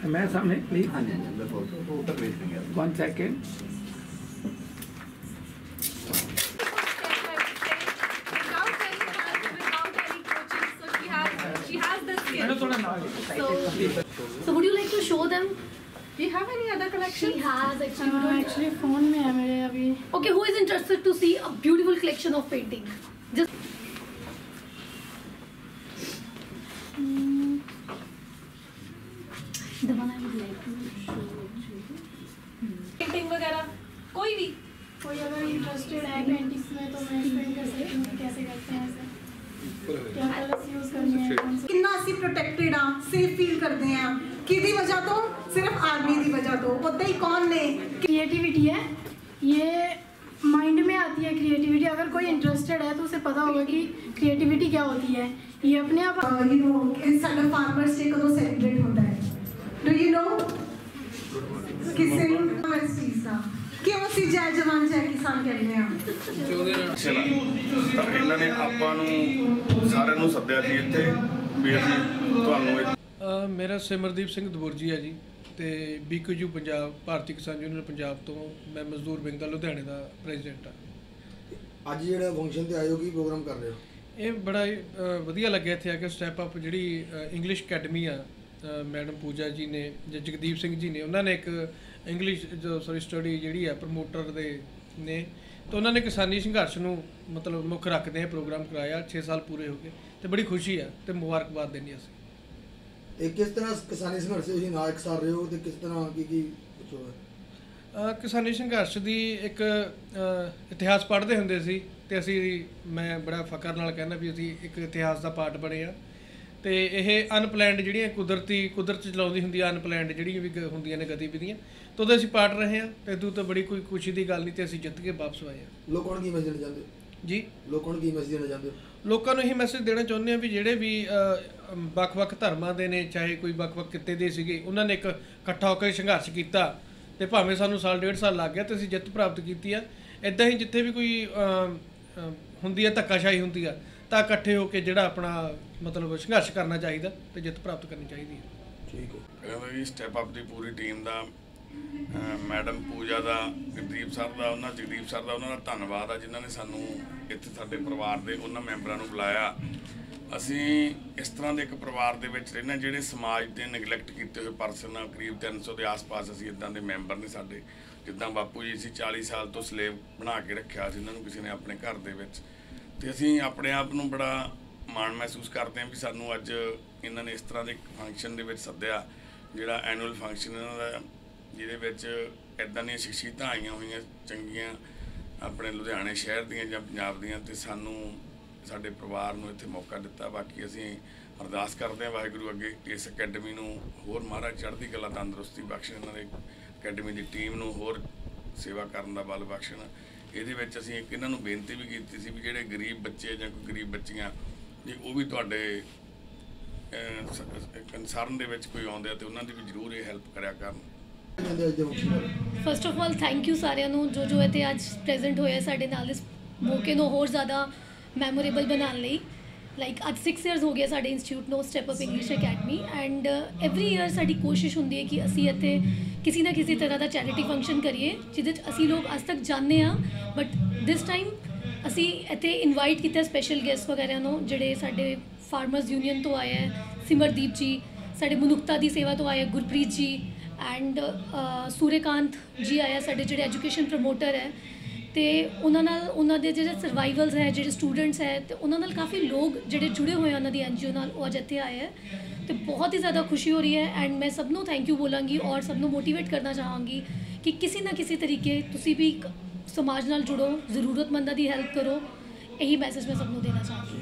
मैं सामने प्लीज। हाँ जी वो तक भेज देंगे। 1 second. So would you like to show them? Do you have any other collection? She has actually. Actually phone में है मेरे अभी. Okay, who is interested to see a beautiful collection of painting? Just. The one I would like to show actually. Painting वगैरह कोई भी. कोई अगर interested है पेंटिंग्स में तो मैं एक्सप्लेन कर सकती हूँ कि कैसे करते हैं ऐसे. क्या कलर्स यूज करने हैं. कितना ਅਸੀਂ ਪ੍ਰੋਟੈਕਟਿਡ ਆ ਸੇਫ ਫੀਲ ਕਰਦੇ ਆ ਕਿਹਦੀ ਵਜ੍ਹਾ ਤੋਂ ਸਿਰਫ ਆਰਮੀ ਦੀ वजह ਤੋਂ ਉਦਾਂ ਹੀ कौन ने क्रिएटिविटी है ये माइंड में आती है क्रिएटिविटी अगर कोई इंटरेस्टेड है तो उसे पता होगा कि क्रिएटिविटी क्या होती है ये अपने आप यू नो साਡਾ फार्मर्स डे कਦੋਂ सेलिब्रेट ਹੁੰਦਾ ਹੈ डू यू नो ਕਿਸੇ ਨੂੰ ਇਸ ਚੀਜ਼ ਦਾ ਕਿਉਂ ਅਸੀਂ ਜੈ ਜਵਾਨ ਜੈ ਕਿਸਾਨ ਕਹਿੰਦੇ ਆ ਤਾਂ ਇਹਨਾਂ ਨੇ ਆਪਾਂ ਨੂੰ ਸਾਰਿਆਂ ਨੂੰ ਸੱਦਿਆ ਸੀ ਇੱਥੇ ਵੀ ਅਸੀਂ ਤੁਹਾਨੂੰ ਮੇਰਾ ਸਿਮਰਦੀਪ ਸਿੰਘ ਦਬੁਰਜੀ ਹੈ ਜੀ ਤੇ BQU ਪੰਜਾਬ ਭਾਰਤੀ ਕਿਸਾਨ ਯੂਨੀਅਨ ਪੰਜਾਬ ਤੋਂ ਮੈਂ ਮਜ਼ਦੂਰ ਵਿੰਗ ਦਾ ਲੁਧਿਆਣੇ ਦਾ ਪ੍ਰੈਜ਼ੀਡੈਂਟ ਹਾਂ। ਅੱਜ ਜਿਹੜਾ ਫੰਕਸ਼ਨ ਤੇ ਆਇਓ ਕੀ ਪ੍ਰੋਗਰਾਮ ਕਰ ਰਹੇ ਹੋ? ਇਹ ਬੜਾ ਵਧੀਆ ਲੱਗਿਆ ਇੱਥੇ ਆ ਕੇ ਸਟੈਪ ਅਪ ਜਿਹੜੀ ਇੰਗਲਿਸ਼ ਅਕੈਡਮੀ ਆ ਮੈਡਮ ਪੂਜਾ ਜੀ ਨੇ ਜਾਂ ਜਗਦੀਪ ਸਿੰਘ ਜੀ ਨੇ ਉਹਨਾਂ ਨੇ ਇੱਕ ਇੰਗਲਿਸ਼ ਸਟੱਡੀ ਜਿਹੜੀ ਆ ਪ੍ਰਮੋਟਰ ਦੇ ਨੇ ਤਾਂ ਉਹਨਾਂ ਨੇ ਕਿਸਾਨੀ ਸੰਘਰਸ਼ ਨੂੰ ਮਤਲਬ ਮੁੱਖ ਰੱਖਦੇ ਆ ਪ੍ਰੋਗਰਾਮ ਕਰਾਇਆ 6 ਸਾਲ ਪੂਰੇ ਹੋ ਗਏ ਤੇ ਬੜੀ ਖੁਸ਼ੀ ਆ ਤੇ ਮੁਬਾਰਕਬਾਦ ਦੇਣੀ ਅਸੀਂ। ਇਹ ਕਿਸ ਤਰ੍ਹਾਂ ਕਿਸਾਨੀ ਸੰਘਰਸ਼ ਤੁਸੀਂ ਨਾਲ ਇਕਸਾਰ ਰਹੇ ਹੋ ਤੇ ਕਿਸ ਤਰ੍ਹਾਂ ਕੀ ਕੁਝ ਹੋਇਆ? ਕਿਸਾਨੀ ਸੰਘਰਸ਼ ਦੀ ਇੱਕ ਇਤਿਹਾਸ ਪੜ੍ਹਦੇ ਹੁੰਦੇ ਸੀ ਤੇ ਅਸੀਂ ਮੈਂ ਬੜਾ ਫਖਰ ਨਾਲ ਕਹਿੰਦਾ ਵੀ ਅਸੀਂ ਇੱਕ ਇਤਿਹਾਸ ਦਾ ਪਾਰਟ ਬਣੇ ਆ ਤੇ ਇਹ ਅਨਪਲੈਨਡ ਜਿਹੜੀਆਂ ਕੁਦਰਤ ਚਲਾਉਂਦੀ ਹੁੰਦੀ ਆ ਅਨਪਲੈਨਡ ਜਿਹੜੀਆਂ ਵੀ ਹੁੰਦੀਆਂ ਨੇ ਗਤੀਵਿਧੀਆਂ ਤਾਂ ਉਹਦੇ ਅਸੀਂ ਪਾਰਟ ਰਹੇ ਆ ਤੇ ਇਦੋਂ ਤਾਂ ਬੜੀ ਕੋਈ ਖੁਸ਼ੀ ਦੀ ਗੱਲ ਨਹੀਂ ਤੇ ਅਸੀਂ ਜਿੱਤ ਕੇ ਵਾਪਸ ਆਏ ਆ। ਲੋਕਾਂ ਨੂੰ ਕੀ ਮੈਸੇਜ ਦੇਣਾ ਚਾਹੁੰਦੇ ਹੋ ਜੀ? ਲੋਕਾਂ ਨੂੰ ਕੀ ਮੈਸੇਜ ਦੇਣਾ ਚਾਹੁੰਦੇ ਹੋ? ਲੋਕਾਂ ਨੂੰ ਇਹੀ ਮੈਸੇਜ ਦੇਣਾ ਚਾਹੁੰਦੇ ਆ ਵੀ ਜਿਹੜੇ ਵੀ ਵੱਖ-ਵੱਖ ਧਰਮਾਂ ਦੇ ਨੇ ਚਾਹੇ ਕੋਈ ਵੱਖ-ਵੱਖ ਕਿੱਤੇ ਦੇ ਸੀਗੇ ਉਹਨਾਂ ਨੇ ਇੱਕ ਇਕੱਠਾ ਹੋ ਕੇ ਸੰਘਰਸ਼ ਕੀਤਾ ਤੇ ਭਾਵੇਂ ਸਾਨੂੰ ਸਾਲ 1.5 ਸਾਲ ਲੱਗ ਗਿਆ ਤੇ ਅਸੀਂ ਜਿੱਤ ਪ੍ਰਾਪਤ ਕੀਤੀ ਆ। ਇੱਦਾਂ ਹੀ ਜਿੱਥੇ ਵੀ ਕੋਈ ਹੁੰਦੀ ਆ ਧੱਕਾਸ਼ਾਹੀ ਹੁੰਦੀ ਆ ਤਾਂ ਇਕੱਠੇ ਹੋ ਕੇ ਜਿਹੜਾ ਆਪਣਾ ਮਤਲਬ ਸੰਘਰਸ਼ ਕਰਨਾ ਚਾਹੀਦਾ ਤੇ ਜਿੱਤ ਪ੍ਰਾਪਤ ਕਰਨੀ ਚਾਹੀਦੀ ਹੈ। ਠੀਕ ਹੈ। ਕਹਿੰਦਾ ਜੀ ਸਟੈਪ ਅਪ ਦੀ ਪੂਰੀ ਟੀਮ ਦਾ ਮੈਡਮ ਪੂਜਾ ਦਾ ਗੁਰਦੀਪ ਸਰ ਦਾ ਜਗਦੀਪ ਸਰ ਦਾ ਉਹਨਾਂ ਦਾ ਧੰਨਵਾਦ ਆ ਜਿਨ੍ਹਾਂ ਨੇ ਸਾਨੂੰ ਇੱਥੇ ਸਾਡੇ ਪਰਿਵਾਰ ਦੇ ਉਹਨਾਂ ਮੈਂਬਰਾਂ ਨੂੰ ਬੁਲਾਇਆ। ਅਸੀਂ ਇਸ ਤਰ੍ਹਾਂ ਦੇ ਇੱਕ ਪਰਿਵਾਰ ਦੇ ਵਿੱਚ ਰਹਿੰਦੇ ਜਿਹੜੇ ਸਮਾਜ ਦੇ ਨੈਗਲੈਕਟ ਕੀਤੇ ਹੋਏ ਪਰਸਨ ਆ ਕਰੀਬ 300 ਦੇ ਆਸ-ਪਾਸ ਅਸੀਂ ਇੱਦਾਂ ਦੇ ਮੈਂਬਰ ਨੇ ਸਾਡੇ ਜਿੱਦਾਂ ਬਾਪੂ ਜੀ ਸੀ 40 ਸਾਲ ਤੋਂ ਸਲੇਵ ਬਣਾ ਕੇ ਰੱਖਿਆ ਸੀ ਇਹਨਾਂ ਨੂੰ ਕਿਸੇ ਨੇ ਆਪਣੇ ਘਰ ਦੇ ਵਿੱਚ ਤੇ ਅਸੀਂ ਆਪਣੇ ਆਪ ਨੂੰ ਬੜਾ ਮਾਣ ਮਹਿਸੂਸ ਕਰਦੇ ਹਾਂ ਵੀ ਸਾਨੂੰ ਅੱਜ ਇਹਨਾਂ ਨੇ ਇਸ ਤਰ੍ਹਾਂ ਦੇ ਫੰਕਸ਼ਨ ਦੇ ਵਿੱਚ ਸੱਦਿਆ ਜਿਹੜਾ ਐਨੂਅਲ ਫੰਕਸ਼ਨ ਇਹਨਾਂ ਦਾ ਜਿਹਦੇ ਵਿੱਚ ਇੱਦਾਂ ਦੀਆਂ ਸ਼ਖਸੀਅਤਾਂ ਆਈਆਂ ਹੋਈਆਂ ਚੰਗੀਆਂ ਆਪਣੇ ਲੁਧਿਆਣੇ ਸ਼ਹਿਰ ਦੀਆਂ ਜਾਂ ਪੰਜਾਬ ਦੀਆਂ ਤੇ ਸਾਨੂੰ ਸਾਡੇ ਪਰਿਵਾਰ ਨੂੰ ਇੱਥੇ ਮੌਕਾ ਦਿੱਤਾ। ਬਾਕੀ ਅਸੀਂ ਅਰਦਾਸ ਕਰਦੇ ਹਾਂ ਵਾਹਿਗੁਰੂ ਅੱਗੇ ਇਸ ਅਕੈਡਮੀ ਨੂੰ ਹੋਰ ਮਹਾਰਾਜ ਚੜ੍ਹਦੀ ਕਲਾ ਤੰਦਰੁਸਤੀ ਬਖਸ਼ਣ ਇਹਨਾਂ ਦੇ ਅਕੈਡਮੀ ਦੀ ਟੀਮ ਨੂੰ ਹੋਰ ਸੇਵਾ ਕਰਨ ਦਾ ਬਲ ਬਖਸ਼ਣ। ਇਹਦੇ ਵਿੱਚ ਅਸੀਂ ਇੱਕ ਇਹਨਾਂ ਨੂੰ ਬੇਨਤੀ ਵੀ ਕੀਤੀ ਸੀ ਵੀ ਜਿਹੜੇ ਗਰੀਬ ਬੱਚੇ ਜਾਂ ਕੋਈ ਗਰੀਬ ਬੱਚੀਆਂ ਜੇ ਉਹ ਵੀ ਤੁਹਾਡੇ ਕੰਸਰਨ ਦੇ ਵਿੱਚ ਕੋਈ ਆਉਂਦੇ ਆ ਤੇ ਉਹਨਾਂ ਦੀ ਵੀ ਜ਼ਰੂਰ ਇਹ ਹੈਲਪ ਕਰਿਆ ਕਰਨ। First of all thank you ਸਾਰਿਆਂ ਨੂੰ ਜੋ ਇੱਥੇ ਅੱਜ ਪ੍ਰੈਜ਼ੈਂਟ ਹੋਇਆ ਸਾਡੇ ਨਾਲ ਇਸ ਮੌਕੇ ਨੂੰ ਹੋਰ ਜ਼ਿਆਦਾ ਮੈਮੋਰੇਬਲ ਬਣਾਉਣ ਲਈ। ਲਾਈਕ ਅੱਜ 6 ਇਅਰਸ ਹੋ ਗਏ ਸਾਡੇ ਇੰਸਟੀਚਿਊਟ ਨੂੰ step up English academy and every year ਸਾਡੀ ਕੋਸ਼ਿਸ਼ ਹੁੰਦੀ ਹੈ ਕਿ ਅਸੀਂ ਇੱਥੇ ਕਿਸੇ ਨਾ ਕਿਸੇ ਤਰ੍ਹਾਂ ਦਾ ਚੈਰਿਟੀ ਫੰਕਸ਼ਨ ਕਰੀਏ ਜਿਹਦੇ 'ਚ ਅਸੀਂ ਲੋਕ ਅੱਜ ਤੱਕ ਜਾਂਦੇ ਹਾਂ ਬਟ ਦਿਸ ਟਾਈਮ ਅਸੀਂ ਇੱਥੇ ਇਨਵਾਈਟ ਕੀਤਾ ਸਪੈਸ਼ਲ ਗੈਸਟ ਵਗੈਰਾ ਨੂੰ ਜਿਹੜੇ ਸਾਡੇ ਫਾਰਮਰਸ ਯੂਨੀਅਨ ਤੋਂ ਆਏ ਹੈ ਸਿਮਰਦੀਪ ਜੀ ਸਾਡੇ ਮਨੁੱਖਤਾ ਦੀ ਸੇਵਾ ਤੋਂ ਆਏ ਗੁਰਪ੍ਰੀਤ ਜੀ ਐਂਡ ਸੂਰਯਕਾਂਤ ਜੀ ਆਇਆ ਸਾਡੇ ਜਿਹੜੇ ਐਜੂਕੇਸ਼ਨ ਪ੍ਰਮੋਟਰ ਹੈ ਤੇ ਉਹਨਾਂ ਦੇ ਜਿਹੜੇ ਸਰਵਾਈਵਲਸ ਹੈ ਜਿਹੜੇ ਸਟੂਡੈਂਟਸ ਹੈ ਤੇ ਉਹਨਾਂ ਨਾਲ ਕਾਫੀ ਲੋਕ ਜਿਹੜੇ ਜੁੜੇ ਹੋਏ ਉਹਨਾਂ ਦੀ NGO ਨਾਲ ਉਹ ਅੱਜ ਇੱਥੇ ਆਏ ਹੈ ਤੇ ਬਹੁਤ ਹੀ ਜ਼ਿਆਦਾ ਖੁਸ਼ੀ ਹੋ ਰਹੀ ਹੈ ਐਂਡ ਮੈਂ ਸਭ ਨੂੰ ਥੈਂਕ ਯੂ ਬੋਲਾਂਗੀ ਔਰ ਸਭ ਨੂੰ ਮੋਟੀਵੇਟ ਕਰਨਾ ਚਾਹਾਂਗੀ ਕਿ ਕਿਸੇ ਨਾ ਕਿਸੇ ਤਰੀਕੇ ਤੁਸੀਂ ਵੀ ਸਮਾਜ ਨਾਲ ਜੁੜੋ ਜ਼ਰੂਰਤਮੰਦਾਂ ਦੀ ਹੈਲਪ ਕਰੋ ਇਹੀ ਮੈਸੇਜ ਮੈਂ ਸਭ ਨੂੰ ਦੇਣਾ ਚਾਹਾਂਗੀ।